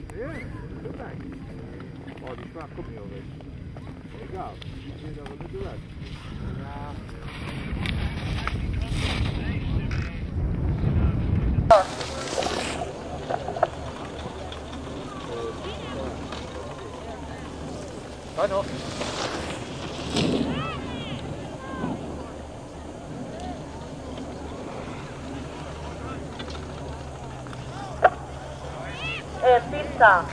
Yeah, good thing. Oh, die schwach, guck mir auch weg. Egal, die gehen aber nicht direkt. Ja. Noch. Pista.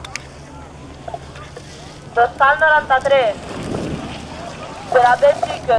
Dorsal 93. De la Bèlgica.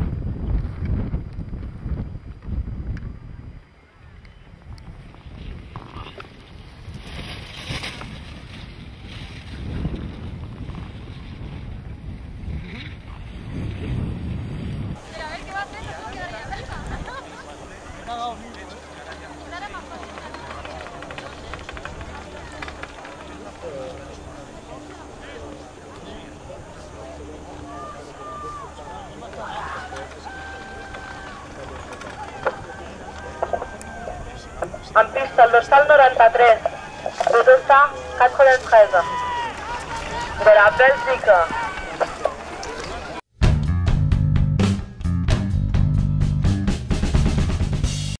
En pista, el dorsal 93, ruta 93, de la Bèlgica.